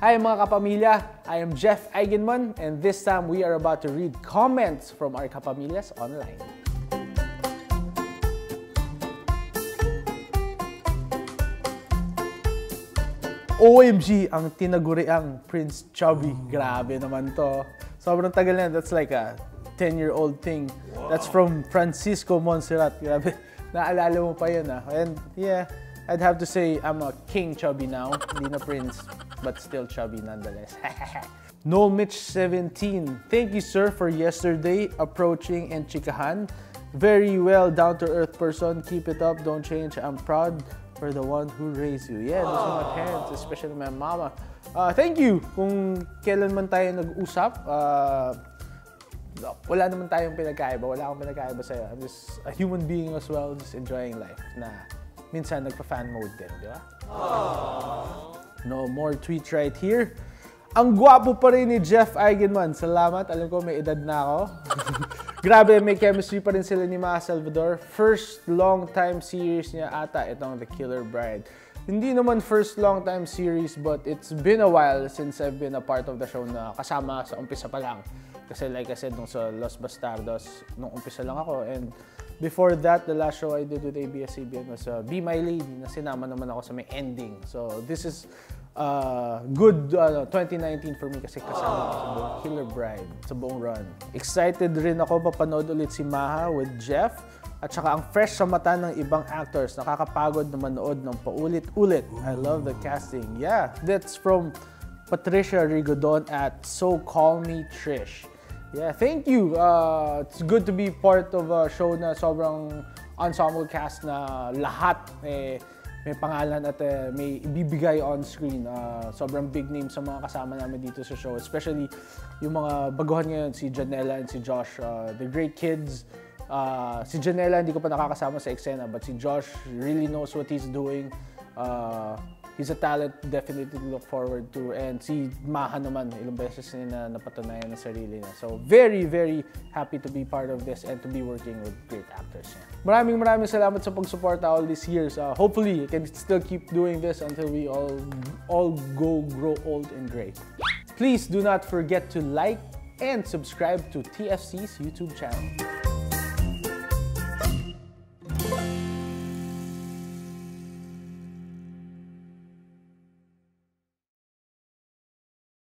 Hi mga kapamilya, I am Jeff Eigenman and this time we are about to read comments from our kapamilyas online. OMG, ang tinaguriang Prince Chubby. Grabe naman to. Sobrang tagal na. That's like a 10-year-old thing. Wow. That's from Francisco Monserrat. Grabe. Naalala mo pa yun ah. And yeah, I'd have to say I'm a King Chubby now. Hindi na Prince, but still chubby nonetheless. Noel Mitch 17. Thank you sir for yesterday approaching and chikahan. Very well, down-to-earth person. Keep it up, don't change. I'm proud for the one who raised you. Yeah, those are my parents, especially my mama. Thank you kung kailan man tayo nag-usap. Wala naman tayong pinagkaiba. Wala akong pinagkaiba sa'yo. I'm just a human being as well, just enjoying life. Na minsan nagpa-fan mode din, di ba? No more tweets right here. Ang gwapo pa rin ni Jeff Eigenman. Salamat. Alam ko may edad na ako. Grabe, may chemistry pa rin sila ni Maha Salvador. First long-time series niya ata itong The Killer Bride. Hindi naman first long-time series, but it's been a while since I've been a part of the show na kasama sa umpisa pa lang. Kasi like I said, nung sa Los Bastardos, nung umpisa lang ako. And before that, the last show I did with ABS-CBN was Be My Lady, na sinama naman ako sa may ending. So this is good 2019 for me kasi kasama ko sa buong Killer Bride, sa buong run. Excited rin ako papanood ulit si Maha with Jeff at saka ang fresh sa mata ng ibang actors. Nakakapagod na manood ng paulit-ulit. I love the casting. Yeah, that's from Patricia Rigodon at So Call Me Trish. Yeah, thank you. It's good to be part of a show na sobrang ensemble cast na lahat may pangalan at may ibibigay on screen. Sobrang big name sa mga kasama namin dito sa show. Especially yung mga baguhan ngayon, si Janela and si Josh. The great kids. Si Janela hindi ko pa nakakasama sa eksena, but si Josh really knows what he's doing. He's a talent definitely to look forward to. And si Maha naman, ilang beses na napatunayan na sarili na. So very, very happy to be part of this and to be working with great actors. Maraming salamat sa pag-suporta all these years. Hopefully, I can still keep doing this until we all grow old and gray. Please do not forget to like and subscribe to TFC's YouTube channel.